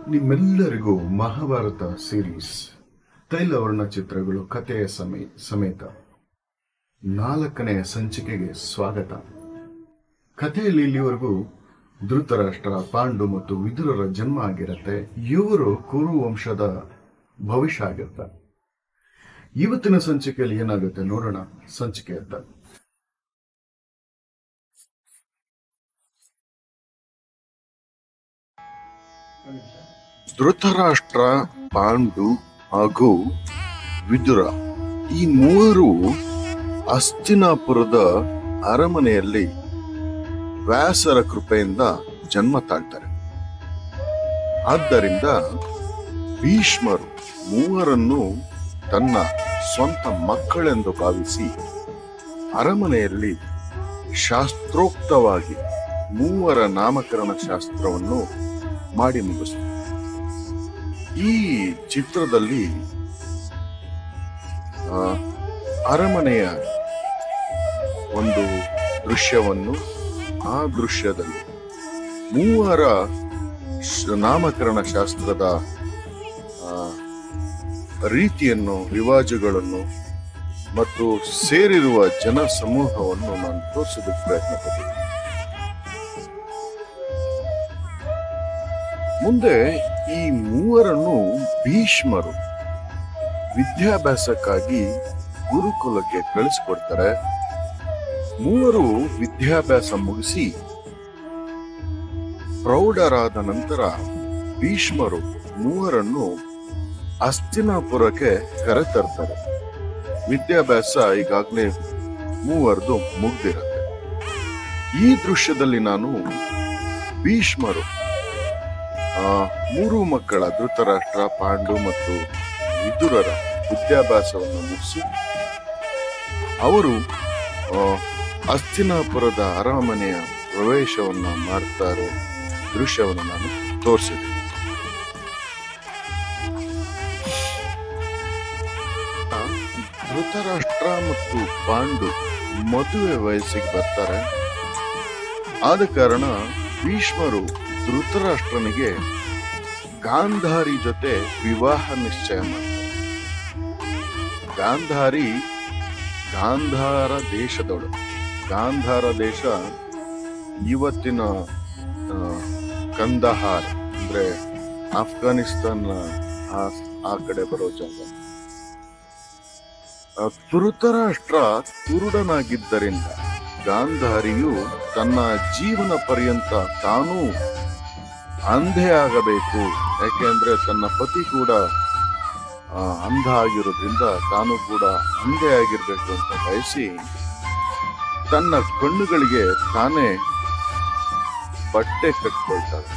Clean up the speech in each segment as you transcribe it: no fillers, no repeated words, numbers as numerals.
ನಿಮ್ಮೆಲ್ಲರಿಗೂ ಮಹಾಭಾರತ ಸೀರೀಸ್ ತೈಲವರ್ಣ ಚಿತ್ರಗಳು ಕಥೆಯ ಸಮೇತ 4ನೇ ಸಂಚಿಕೆಗೆ ಸ್ವಾಗತ. ಕಥೆಯಲ್ಲಿ ಇಲ್ಲಿವರೆಗೂ ಧೃತರಾಷ್ಟ್ರ, ಪಾಂಡು ಮತ್ತು ವಿದುರರ ಜನ್ಮ ಆಗಿರುತ್ತೆ. ಇವರು ಕುರು ವಂಶದ ಭವಿಷ್ಯ ಆಗಿರ್ತಾರೆ. ಇವತ್ತಿನ ಸಂಚಿಕೆಯಲ್ಲಿ ಏನಾಗುತ್ತೆ ನೋಡೋಣ. ಸಂಚಿಕೆ ಅಂತ ಧೃತರಾಷ್ಟ್ರ, ಪಾಂಡು ಹಾಗೂ ವಿದುರ ಈ ಮೂವರು ಹಸ್ತಿನಾಪುರದ ಅರಮನೆಯಲ್ಲಿ ವ್ಯಾಸರ ಕೃಪೆಯಿಂದ ಜನ್ಮ ತಾಳ್ತಾರೆ. ಆದ್ದರಿಂದ ಭೀಷ್ಮರು ಮೂವರನ್ನು ತನ್ನ ಸ್ವಂತ ಮಕ್ಕಳೆಂದು ಭಾವಿಸಿ ಅರಮನೆಯಲ್ಲಿ ಶಾಸ್ತ್ರೋಕ್ತವಾಗಿ ಮೂವರ ನಾಮಕರಣ ಶಾಸ್ತ್ರವನ್ನು ಮಾಡಿ ಮುಗಿಸ್ತಾರೆ. ಈ ಚಿತ್ರದಲ್ಲಿ ಅರಮನೆಯ ಒಂದು ದೃಶ್ಯವನ್ನು, ಆ ದೃಶ್ಯದಲ್ಲಿ ಮೂವರ ನಾಮಕರಣ ಶಾಸ್ತ್ರದ ರೀತಿಯನ್ನು, ರಿವಾಜುಗಳನ್ನು ಮತ್ತು ಸೇರಿರುವ ಜನ ಸಮೂಹವನ್ನು ನಾನು ತೋರಿಸೋದಕ್ಕೆ ಪ್ರಯತ್ನ ಪಟ್ಟಿದ್ದೆ. ಮುಂದೆ ಈ ಮೂವರನ್ನು ಭೀಷ್ಮರು ವಿದ್ಯಾಭ್ಯಾಸಕ್ಕಾಗಿ ಗುರುಕುಲಕ್ಕೆ ಕಳಿಸಿಕೊಡ್ತಾರೆ. ಮೂವರು ವಿದ್ಯಾಭ್ಯಾಸ ಮುಗಿಸಿ ಪ್ರೌಢರಾದ ನಂತರ ಭೀಷ್ಮರು ಮೂವರನ್ನು ಹಸ್ತಿನಾಪುರಕ್ಕೆ ಕರೆತರ್ತಾರೆ. ವಿದ್ಯಾಭ್ಯಾಸ ಈಗಾಗಲೇ ಮೂವರದು ಮುಗ್ದಿರುತ್ತೆ. ಈ ದೃಶ್ಯದಲ್ಲಿ ನಾನು ಭೀಷ್ಮರು ಮೂರು ಮಕ್ಕಳ ಧೃತರಾಷ್ಟ್ರ, ಪಾಂಡು ಮತ್ತು ವಿದುರರ ವಿದ್ಯಾಭ್ಯಾಸವನ್ನು ಮುಗಿಸಿ ಅವರು ಹಸ್ತಿನಾಪುರದ ಅರಮನೆಯ ಪ್ರವೇಶವನ್ನ ಮಾಡ್ತಾ ಇರೋ ದೃಶ್ಯವನ್ನು ನಾನು ತೋರಿಸಿದೆ. ಧೃತರಾಷ್ಟ್ರ ಮತ್ತು ಪಾಂಡು ಮದುವೆ ವಯಸ್ಸಿಗೆ ಬರ್ತಾರೆ. ಆದ ಕಾರಣ ಭೀಷ್ಮರು ಧೃತರಾಷ್ಟ್ರನಿಗೆ ಗಾಂಧಾರಿ ಜೊತೆ ವಿವಾಹ ನಿಶ್ಚಯ ಮಾಡ್ತಾರೆ. ಗಾಂಧಾರ ದೇಶದವಳು. ಗಾಂಧಾರ ದೇಶ ಇವತ್ತಿನ ಕಂದಹಾರ್ ಅಂದ್ರೆ ಆಫ್ಘಾನಿಸ್ತಾನ ಆ ಕಡೆ ಬರೋ ಜಾಗ. ಧೃತರಾಷ್ಟ್ರ ಕುರುಡನಾಗಿದ್ದರಿಂದ ಗಾಂಧಾರಿಯು ತನ್ನ ಜೀವನ ಪರ್ಯಂತ ತಾನೂ ಅಂಧೆ ಆಗಬೇಕು, ಯಾಕೆಂದ್ರೆ ತನ್ನ ಪತಿ ಕೂಡ ಅಂಧ ಆಗಿರೋದ್ರಿಂದ ತಾನು ಕೂಡ ಅಂಧೆ ಆಗಿರ್ಬೇಕು ಅಂತ ಬಯಸಿ ತನ್ನ ಕಣ್ಣುಗಳಿಗೆ ತಾನೇ ಬಟ್ಟೆ ಕಟ್ಕೊಳ್ತಾರೆ.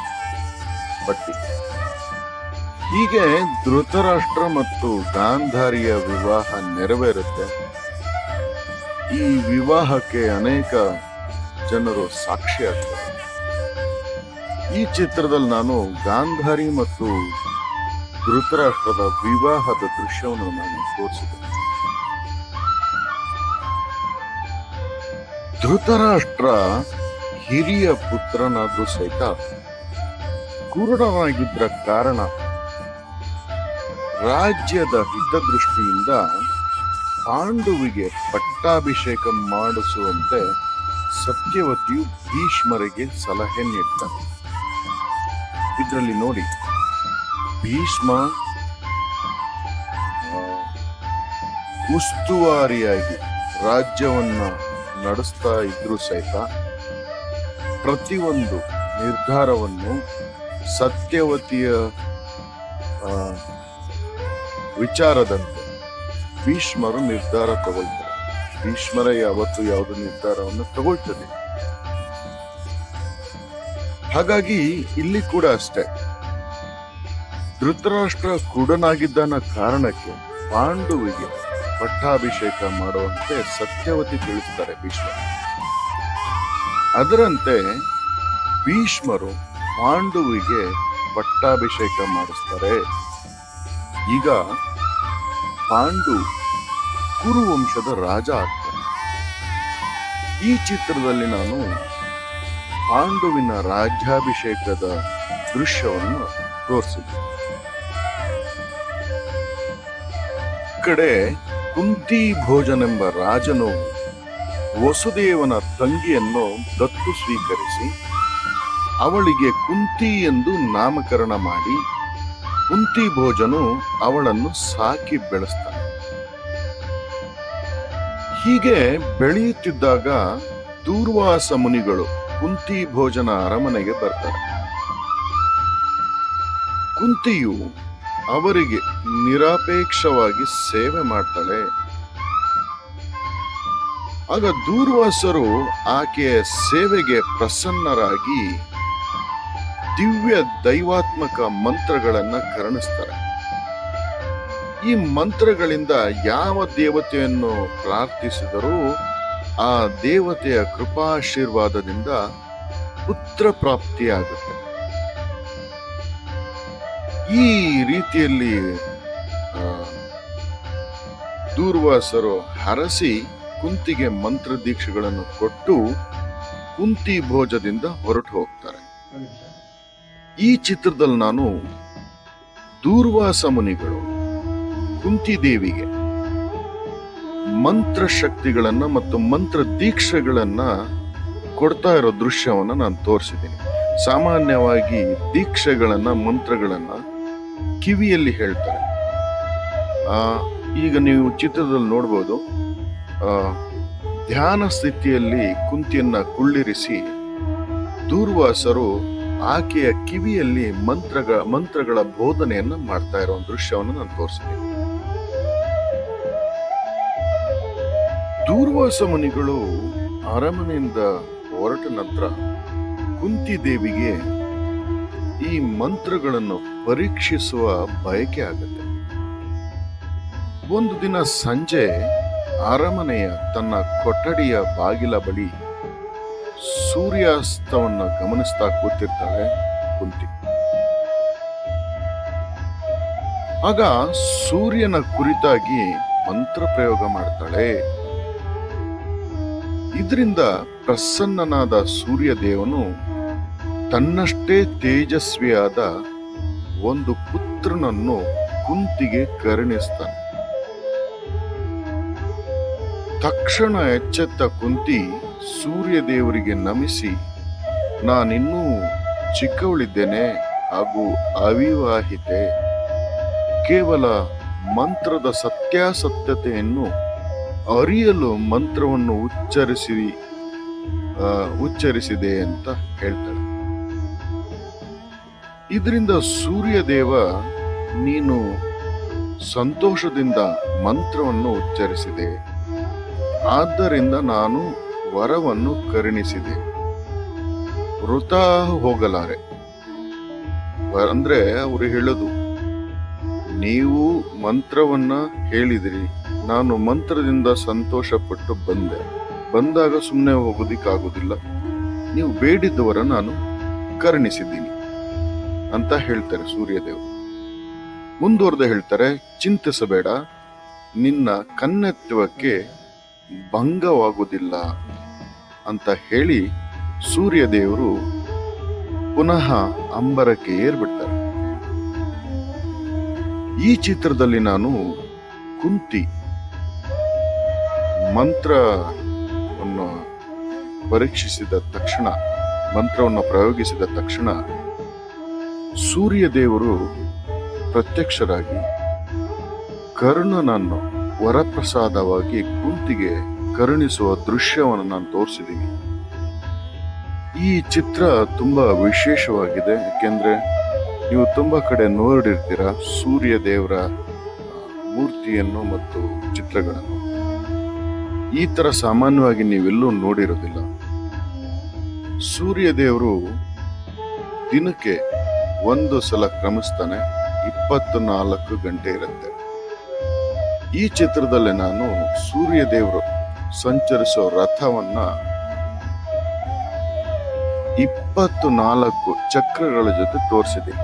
ಹೀಗೆ ಧೃತರಾಷ್ಟ್ರ ಮತ್ತು ಗಾಂಧಾರಿಯ ವಿವಾಹ ನೆರವೇರುತ್ತೆ. ಈ ವಿವಾಹಕ್ಕೆ ಅನೇಕ ಜನರು ಸಾಕ್ಷಿಯಾಗ್ತಾರೆ. ಈ ಚಿತ್ರದಲ್ಲಿ ನಾನು ಗಾಂಧಾರಿ ಮತ್ತು ಧೃತರಾಷ್ಟ್ರದ ವಿವಾಹದ ದೃಶ್ಯವನ್ನು ನಾನು ತೋರಿಸಿದೆ. ಧೃತರಾಷ್ಟ್ರ ಹಿರಿಯ ಪುತ್ರನಾದ್ರೂ ಸಹಿತ ಕುರುಡನಾಗಿದ್ದ ಕಾರಣ ರಾಜ್ಯದ ಹಿತದೃಷ್ಟಿಯಿಂದ ಪಾಂಡುವಿಗೆ ಪಟ್ಟಾಭಿಷೇಕ ಮಾಡಿಸುವಂತೆ ಸತ್ಯವತಿಯು ಭೀಷ್ಮರಿಗೆ ಸಲಹೆ ನೀಡ್ತಾರೆ. ಇದರಲ್ಲಿ ನೋಡಿ, ಭೀಷ್ಮ ಉಸ್ತುವಾರಿಯಾಗಿ ರಾಜ್ಯವನ್ನ ನಡೆಸ್ತಾ ಇದ್ರೂ ಸಹಿತ ಪ್ರತಿಯೊಂದು ನಿರ್ಧಾರವನ್ನು ಸತ್ಯವತಿಯ ವಿಚಾರದಂತೆ ಭೀಷ್ಮರು ನಿರ್ಧಾರ ತಗೊಳ್ತಾರೆ. ಭೀಷ್ಮರ ಯಾವತ್ತು ಯಾವುದೇ ನಿರ್ಧಾರವನ್ನು ತಗೊಳ್ತದೆ. ಹಾಗಾಗಿ ಇಲ್ಲಿ ಕೂಡ ಅಷ್ಟೇ, ಧೃತರಾಷ್ಟ್ರ ಕುರುಡನಾಗಿದ್ದಾನ ಕಾರಣಕ್ಕೆ ಪಾಂಡುವಿಗೆ ಪಟ್ಟಾಭಿಷೇಕ ಮಾಡುವಂತೆ ಸತ್ಯವತಿ ತಿಳಿಸ್ತಾರೆ ಭೀಷ್ಮರು. ಅದರಂತೆ ಭೀಷ್ಮರು ಪಾಂಡುವಿಗೆ ಪಟ್ಟಾಭಿಷೇಕ ಮಾಡಿಸ್ತಾರೆ. ಈಗ ಪಾಂಡು ಕುರುವಂಶದ ರಾಜ ಆಗ್ತಾನೆ. ಈ ಚಿತ್ರದಲ್ಲಿ ನಾನು ಪಾಂಡುವಿನ ರಾಜ್ಯಾಭಿಷೇಕದ ದೃಶ್ಯವನ್ನು ತೋರಿಸಿದೆ. ಕಡೆ ಕುಂತಿ ಭೋಜನೆಂಬ ರಾಜನು ವಸುದೇವನ ತಂಗಿಯನ್ನು ದತ್ತು ಸ್ವೀಕರಿಸಿ ಅವಳಿಗೆ ಕುಂತಿ ಎಂದು ನಾಮಕರಣ ಮಾಡಿ ಕುಂತಿ ಭೋಜನು ಅವಳನ್ನು ಸಾಕಿ ಬೆಳೆಸ್ತಾನೆ. ಹೀಗೆ ಬೆಳೆಯುತ್ತಿದ್ದಾಗ ದೂರ್ವಾಸ ಮುನಿಗಳು ಕುಂತಿ ಭೋಜನ ಅರಮನೆಗೆ ಬರ್ತಾರೆ. ಕುಂತಿಯು ಅವರಿಗೆ ನಿರಪೇಕ್ಷವಾಗಿ ಸೇವೆ ಮಾಡ್ತಾಳೆ. ಆಗ ದೂರ್ವಾಸರು ಆಕೆಯ ಸೇವೆಗೆ ಪ್ರಸನ್ನರಾಗಿ ದಿವ್ಯ ದೈವಾತ್ಮಕ ಮಂತ್ರಗಳನ್ನ ಕರುಣಿಸ್ತಾರೆ. ಈ ಮಂತ್ರಗಳಿಂದ ಯಾವ ದೇವತೆಯನ್ನು ಪ್ರಾರ್ಥಿಸಿದರೂ ಆ ದೇವತೆಯ ಕೃಪಾಶೀರ್ವಾದದಿಂದ ಪುತ್ರ ಪ್ರಾಪ್ತಿಯಾಗುತ್ತೆ. ಈ ರೀತಿಯಲ್ಲಿ ದೂರ್ವಾಸರು ಹರಸಿ ಕುಂತಿಗೆ ಮಂತ್ರ ದೀಕ್ಷೆಗಳನ್ನು ಕೊಟ್ಟು ಕುಂತಿ ಭೋಜದಿಂದ ಹೊರಟು ಹೋಗ್ತಾರೆ. ಈ ಚಿತ್ರದಲ್ಲಿ ನಾನು ದೂರ್ವಾಸ ಮುನಿಗಳು ಕುಂತಿ ದೇವಿಗೆ ಮಂತ್ರ ಶಕ್ತಿಗಳನ್ನ ಮತ್ತು ಮಂತ್ರ ದೀಕ್ಷೆಗಳನ್ನ ಕೊಡ್ತಾ ಇರೋ ದೃಶ್ಯವನ್ನ ನಾನು ತೋರಿಸಿದ್ದೀನಿ. ಸಾಮಾನ್ಯವಾಗಿ ದೀಕ್ಷೆಗಳನ್ನ ಮಂತ್ರಗಳನ್ನ ಕಿವಿಯಲ್ಲಿ ಹೇಳ್ತಾರೆ. ಈಗ ನೀವು ಚಿತ್ರದಲ್ಲಿ ನೋಡ್ಬೋದು, ಧ್ಯಾನ ಸ್ಥಿತಿಯಲ್ಲಿ ಕುಂತಿಯನ್ನ ಕುಳ್ಳಿರಿಸಿ ದೂರ್ವಾಸರು ಆಕೆಯ ಕಿವಿಯಲ್ಲಿ ಮಂತ್ರಗಳ ಬೋಧನೆಯನ್ನ ಮಾಡ್ತಾ ಇರೋ ದೃಶ್ಯವನ್ನು ನಾನು ತೋರಿಸಿದ್ದೀನಿ. ದೂರ್ವಾಸ ಮುನಿಗಳು ಅರಮನೆಯಿಂದ ಹೊರಟ ನಂತರ ಕುಂತಿ ದೇವಿಗೆ ಈ ಮಂತ್ರಗಳನ್ನು ಪರೀಕ್ಷಿಸುವ ಬಯಕೆ ಆಗುತ್ತೆ. ಒಂದು ದಿನ ಸಂಜೆ ಅರಮನೆಯ ತನ್ನ ಕೊಠಡಿಯ ಬಾಗಿಲ ಬಳಿ ಸೂರ್ಯಾಸ್ತವನ್ನ ಗಮನಿಸ್ತಾ ಕೂತಿರ್ತಾಳೆ ಕುಂತಿ. ಆಗ ಸೂರ್ಯನ ಕುರಿತಾಗಿ ಮಂತ್ರ ಪ್ರಯೋಗ ಮಾಡ್ತಾಳೆ. ಇದರಿಂದ ಪ್ರಸನ್ನನಾದ ಸೂರ್ಯ ದೇವನು ತನ್ನಷ್ಟೇ ತೇಜಸ್ವಿಯಾದ ಒಂದು ಪುತ್ರನನ್ನು ಕುಂತಿಗೆ ಕರುಣಿಸ್ತಾನೆ. ತಕ್ಷಣ ಎಚ್ಚೆತ್ತ ಕುಂತಿ ಸೂರ್ಯ ದೇವರಿಗೆ ನಮಿಸಿ, ನಾನಿನ್ನೂ ಚಿಕ್ಕವಳಿದ್ದೇನೆ ಹಾಗೂ ಅವಿವಾಹಿತೆ, ಕೇವಲ ಮಂತ್ರದ ಸತ್ಯಾಸತ್ಯತೆಯನ್ನು ಅರಿಯಲು ಮಂತ್ರವನ್ನು ಉಚ್ಚರಿಸಿದೆ ಅಂತ ಹೇಳ್ತಾಳೆ. ಇದರಿಂದ ಸೂರ್ಯದೇವ, ನೀನು ಸಂತೋಷದಿಂದ ಮಂತ್ರವನ್ನು ಉಚ್ಚರಿಸಿದೆ, ಆದ್ದರಿಂದ ನಾನು ವರವನ್ನು ಕರುಣಿಸಿದೆ, ವೃಥಾ ಹೋಗಲಾರೆ. ಅಂದ್ರೆ ಅವರು ಹೇಳೋದು, ನೀವು ಮಂತ್ರವನ್ನ ಹೇಳಿದಿರಿ, ನಾನು ಮಂತ್ರದಿಂದ ಸಂತೋಷ ಪಟ್ಟು ಬಂದಾಗ ಸುಮ್ಮನೆ ಹೋಗೋದಿಕ್ಕಾಗೋದಿಲ್ಲ, ನೀವು ಬೇಡಿದ್ದವರ ನಾನು ಕರುಣಿಸಿದ್ದೀನಿ ಅಂತ ಹೇಳ್ತಾರೆ ಸೂರ್ಯದೇವರು. ಮುಂದುವರೆದು ಹೇಳ್ತಾರೆ, ಚಿಂತಿಸಬೇಡ, ನಿನ್ನ ಕನ್ನೆತ್ತುವಕ್ಕೆ ಭಂಗವಾಗುವುದಿಲ್ಲ ಅಂತ ಹೇಳಿ ಸೂರ್ಯದೇವರು ಪುನಃ ಅಂಬರಕ್ಕೆ ಏರ್ಬಿಡ್ತಾರೆ. ಈ ಚಿತ್ರದಲ್ಲಿ ನಾನು ಕುಂತಿ ಮಂತ್ರವನ್ನು ಪರೀಕ್ಷಿಸಿದ ತಕ್ಷಣ, ಮಂತ್ರವನ್ನು ಪ್ರಯೋಗಿಸಿದ ತಕ್ಷಣ ಸೂರ್ಯದೇವರು ಪ್ರತ್ಯಕ್ಷರಾಗಿ ಕರ್ಣನನ್ನು ವರಪ್ರಸಾದವಾಗಿ ಕುಂತಿಗೆ ಕರುಣಿಸುವ ದೃಶ್ಯವನ್ನು ನಾನು ತೋರಿಸಿದ್ದೀನಿ. ಈ ಚಿತ್ರ ತುಂಬಾ ವಿಶೇಷವಾಗಿದೆ, ಯಾಕೆಂದ್ರೆ ನೀವು ತುಂಬಾ ಕಡೆ ನೋಡಿರ್ತೀರ ಸೂರ್ಯ ದೇವರ ಮೂರ್ತಿಯನ್ನು ಮತ್ತು ಚಿತ್ರಗಳನ್ನು. ಈ ತರ ಸಾಮಾನ್ಯವಾಗಿ ನೀವೆಲ್ಲೂ ನೋಡಿರೋದಿಲ್ಲ. ಸೂರ್ಯ ದೇವರು ದಿನಕ್ಕೆ ಒಂದು ಸಲ ಕ್ರಮಿಸ್ತಾನೆ, 24 ಗಂಟೆ ಇರುತ್ತೆ. ಈ ಚಿತ್ರದಲ್ಲಿ ನಾನು ಸೂರ್ಯ ದೇವರು ಸಂಚರಿಸೋ ರಥವನ್ನ 24 ಚಕ್ರಗಳ ಜೊತೆ ತೋರಿಸಿದ್ದೀನಿ.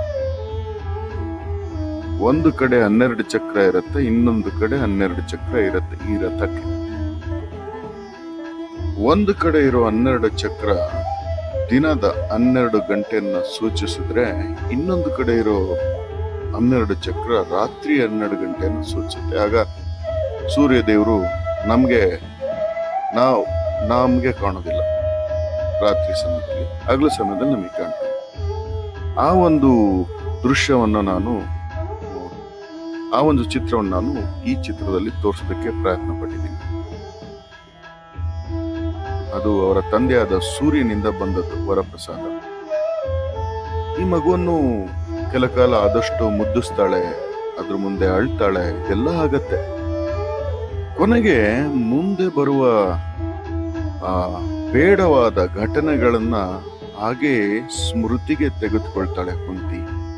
ಒಂದು ಕಡೆ 12 ಚಕ್ರ ಇರುತ್ತೆ, ಇನ್ನೊಂದು ಕಡೆ 12 ಚಕ್ರ ಇರುತ್ತೆ. ಈ ರಥಕ್ಕೆ ಒಂದು ಕಡೆ ಇರೋ 12 ಚಕ್ರ ದಿನದ 12 ಗಂಟೆಯನ್ನ ಸೂಚಿಸಿದ್ರೆ, ಇನ್ನೊಂದು ಕಡೆ ಇರೋ 12 ಚಕ್ರ ರಾತ್ರಿ 12 ಗಂಟೆಯನ್ನು ಸೂಚಿಸುತ್ತೆ. ಆಗ ಸೂರ್ಯ ದೇವರು ನಮ್ಗೆ ಕಾಣೋದಿಲ್ಲ. ರಾತ್ರಿ ಸಮಯದಲ್ಲಿ, ಹಗಲು ಸಮಯದಲ್ಲಿ ನಮಗೆ ಕಾಣ್ತಾರೆ. ಆ ಒಂದು ದೃಶ್ಯವನ್ನು ಆ ಒಂದು ಚಿತ್ರವನ್ನು ನಾನು ಈ ಚಿತ್ರದಲ್ಲಿ ತೋರಿಸೋದಕ್ಕೆ ಪ್ರಯತ್ನ ಪಟ್ಟಿದ್ದೀನಿ. ಅದು ಅವರ ತಂದೆಯಾದ ಸೂರ್ಯನಿಂದ ಬಂದದ್ದು ವರಪ್ರಸಾದ. ಈ ಮಗುವನ್ನು ಕೆಲ ಕಾಲ ಆದಷ್ಟು ಮುದ್ದಿಸ್ತಾಳೆ, ಅದ್ರ ಮುಂದೆ ಅಳ್ತಾಳೆ, ಇದೆಲ್ಲ ಆಗತ್ತೆ. ಕೊನೆಗೆ ಮುಂದೆ ಬರುವ ಬೇಡವಾದ ಘಟನೆಗಳನ್ನ ಹಾಗೆ ಸ್ಮೃತಿಗೆ ತೆಗೆದುಕೊಳ್ತಾಳೆ ಕುಂತಿ.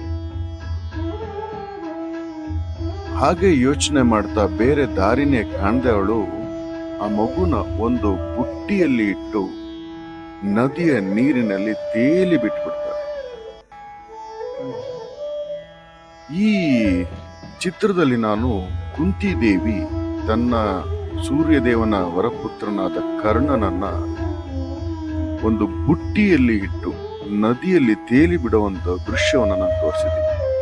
ಹಾಗೆ ಯೋಚನೆ ಮಾಡ್ತಾ ಬೇರೆ ದಾರಿನೇ ಕಾಣದೆ ಅವಳು ಆ ಮಗುನ ಒಂದು ಬುಟ್ಟಿಯಲ್ಲಿ ಇಟ್ಟು ನದಿಯ ನೀರಿನಲ್ಲಿ ತೇಲಿ ಬಿಟ್ಬಿಡ್ತಾಳೆ. ಈ ಚಿತ್ರದಲ್ಲಿ ನಾನು ಕುಂತಿದೇವಿ ತನ್ನ ಸೂರ್ಯದೇವನ ವರಪುತ್ರನಾದ ಕರ್ಣನನ್ನ ಒಂದು ಬುಟ್ಟಿಯಲ್ಲಿ ಇಟ್ಟು ನದಿಯಲ್ಲಿ ತೇಲಿ ಬಿಡುವಂತ ದೃಶ್ಯವನ್ನು ನಾನು ತೋರಿಸಿದ್ದೀನಿ.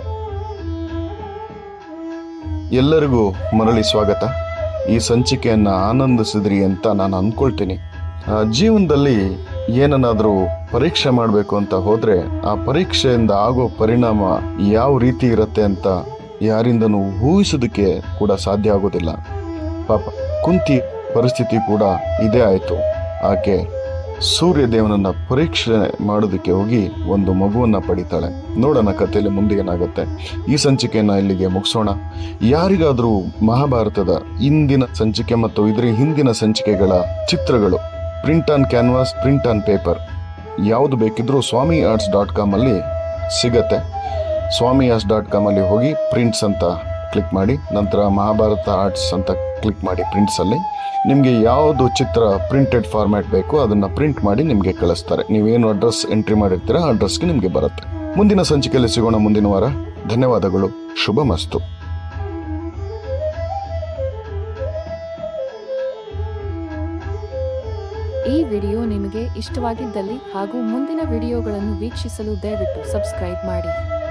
ಎಲ್ಲರಿಗೂ ಮರಳಿ ಸ್ವಾಗತ. ಈ ಸಂಚಿಕೆಯನ್ನ ಆನಂದಿಸಿದ್ರಿ ಅಂತ ನಾನು ಅಂದ್ಕೊಳ್ತೀನಿ. ಜೀವನದಲ್ಲಿ ಏನನ್ನಾದ್ರೂ ಪರೀಕ್ಷೆ ಮಾಡಬೇಕು ಅಂತ ಹೋದ್ರೆ ಆ ಪರೀಕ್ಷೆಯಿಂದ ಆಗೋ ಪರಿಣಾಮ ಯಾವ ರೀತಿ ಇರುತ್ತೆ ಅಂತ ಯಾರಿಂದನೂ ಊಹಿಸೋದಕ್ಕೆ ಕೂಡ ಸಾಧ್ಯ ಆಗೋದಿಲ್ಲ. ಪಾಪ ಕುಂತಿ ಪರಿಸ್ಥಿತಿ ಕೂಡ ಇದೇ ಆಯ್ತು. ಆಕೆ ಸೂರ್ಯ ದೇವನನ್ನ ಪರೀಕ್ಷೆ ಮಾಡೋದಕ್ಕೆ ಹೋಗಿ ಒಂದು ಮಗುವನ್ನ ಪಡಿತಾಳೆ. ನೋಡೋಣ ಕಥೆಯಲ್ಲಿ ಮುಂದೆ ಏನಾಗುತ್ತೆ. ಈ ಸಂಚಿಕೆಯನ್ನ ಇಲ್ಲಿಗೆ ಮುಗಿಸೋಣ. ಯಾರಿಗಾದ್ರೂ ಮಹಾಭಾರತದ ಇಂದಿನ ಸಂಚಿಕೆ ಮತ್ತು ಇದರ ಹಿಂದಿನ ಸಂಚಿಕೆಗಳ ಚಿತ್ರಗಳು print on canvas, print on paper ಯಾವುದು ಬೇಕಿದ್ರೂ swamiarts.com ಅಲ್ಲಿ ಸಿಗತ್ತೆ. swamiarts.com ಅಲ್ಲಿ ಹೋಗಿ ಪ್ರಿಂಟ್ಸ್ ಅಂತ ಕ್ಲಿಕ್ ಮಾಡಿ, ನಂತರ ಮಹಾಭಾರತ ಆರ್ಟ್ಸ್ ಅಂತ ಕ್ಲಿಕ್ ಮಾಡಿ. ಪ್ರಿಂಟ್ಸ್ ಅಲ್ಲಿ ನಿಮಗೆ ಯಾವುದು ಚಿತ್ರ ಪ್ರಿಂಟೆಡ್ ಫಾರ್ಮ್ಯಾಟ್ ಬೇಕು ಅದನ್ನ ಪ್ರಿಂಟ್ ಮಾಡಿ ನಿಮಗೆ ಕಳಿಸ್ತಾರೆ. ನೀವೇನು ಅಡ್ರೆಸ್ ಎಂಟ್ರಿ ಮಾಡಿರ್ತೀರ ಆ ಅಡ್ರೆಸ್ಗೆ ನಿಮಗೆ ಬರುತ್ತೆ. ಮುಂದಿನ ಸಂಚಿಕೆಯಲ್ಲಿ ಸಿಗೋಣ ಮುಂದಿನ ವಾರ. ಧನ್ಯವಾದಗಳು. ಶುಭ ಮಸ್ತು. ಈ ವಿಡಿಯೋ ನಿಮಗೆ ಇಷ್ಟವಾಗಿದ್ದಲ್ಲಿ ಹಾಗೂ ಮುಂದಿನ ವಿಡಿಯೋಗಳನ್ನು ವೀಕ್ಷಿಸಲು ದಯವಿಟ್ಟು ಸಬ್ಸ್ಕ್ರೈಬ್ ಮಾಡಿ.